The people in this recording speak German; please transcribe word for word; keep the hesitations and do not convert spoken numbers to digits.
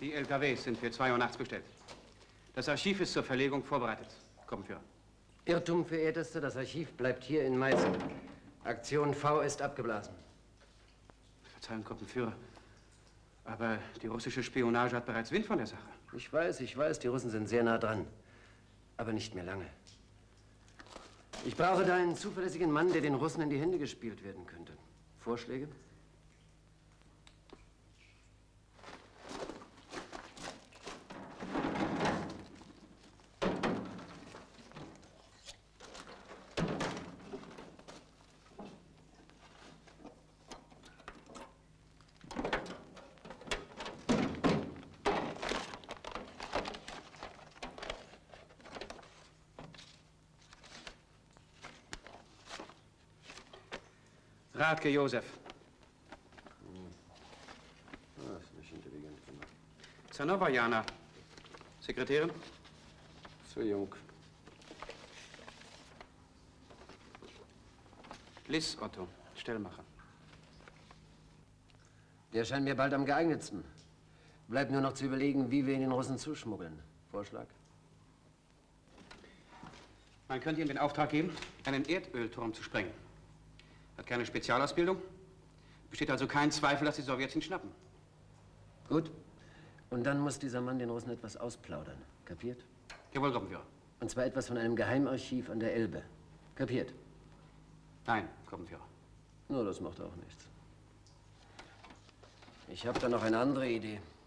Die L K Ws sind für zwei Uhr nachts bestellt. Das Archiv ist zur Verlegung vorbereitet. Gruppenführer. Irrtum, verehrtester. Das Archiv bleibt hier in Meißen. Aktion V ist abgeblasen. Verzeihung, Gruppenführer. Aber die russische Spionage hat bereits Wind von der Sache. Ich weiß, ich weiß, die Russen sind sehr nah dran. Aber nicht mehr lange. Ich brauche da einen zuverlässigen Mann, der den Russen in die Hände gespielt werden könnte. Vorschläge? Radke Josef. Hm. Ah, ist nicht intelligent gemacht. Zanova Jana. Sekretärin? Zu jung. Liss Otto. Stellmacher. Der scheint mir bald am geeignetsten. Bleibt nur noch zu überlegen, wie wir ihn den Russen zuschmuggeln. Vorschlag? Man könnte ihm den Auftrag geben, einen Erdölturm zu sprengen. Hat keine Spezialausbildung. Besteht also kein Zweifel, dass die Sowjets ihn schnappen. Gut. Und dann muss dieser Mann den Russen etwas ausplaudern. Kapiert? Jawohl, Gruppenführer. Und zwar etwas von einem Geheimarchiv an der Elbe. Kapiert? Nein, Gruppenführer. Nur das macht auch nichts. Ich habe da noch eine andere Idee.